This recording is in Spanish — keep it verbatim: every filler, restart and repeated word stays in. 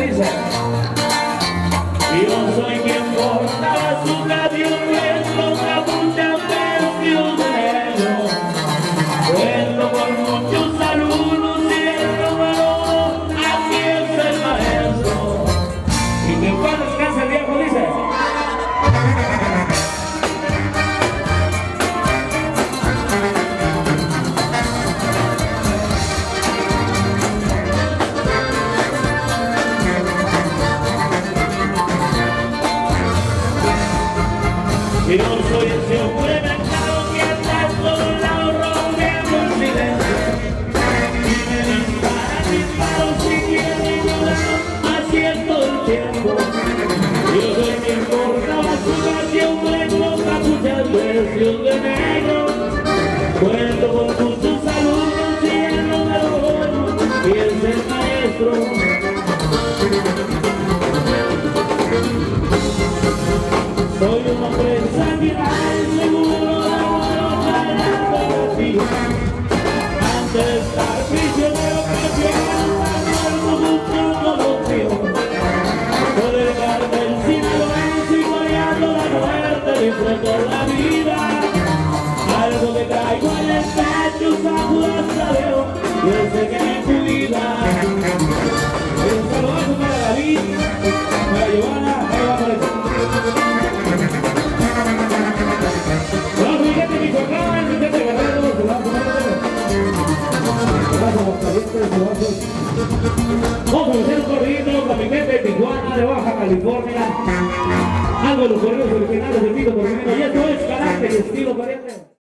dice. Yo soy quien portaba su radio nuestro, capucha, vestido de negro. Cuento por muchos saludos y el número, aquí es el maestro. Y que cuando descansa el viejo dice. Yo soy ese hombre mercado que anda todo lado rodeando el silencio. Y me dispara, disparo si quiere llorar, así es todo el tiempo. Yo soy quien portaba su canción blanco, capuchas, vestidos de negro. Cuento con muchos saludos y el número uno, y es el maestro. Soy un hombre sanguinario, seguro de la fotografía. Antes de estar prisionero, campeón, mucho conocido. Por el cartel sinaloense y goleando la muerte, disfruto la vida. Algo que traigo en el pecho, sacudo hasta veo, y yo sé que me cuida. Un saludazo para David, para Giovanna, ahí va por eso. Vamos a hacer un corrido con mi gente de Tijuana, de Baja California. Algo de los corridos originales de Tito Porvenir. Y esto es carácter y estilo pariente.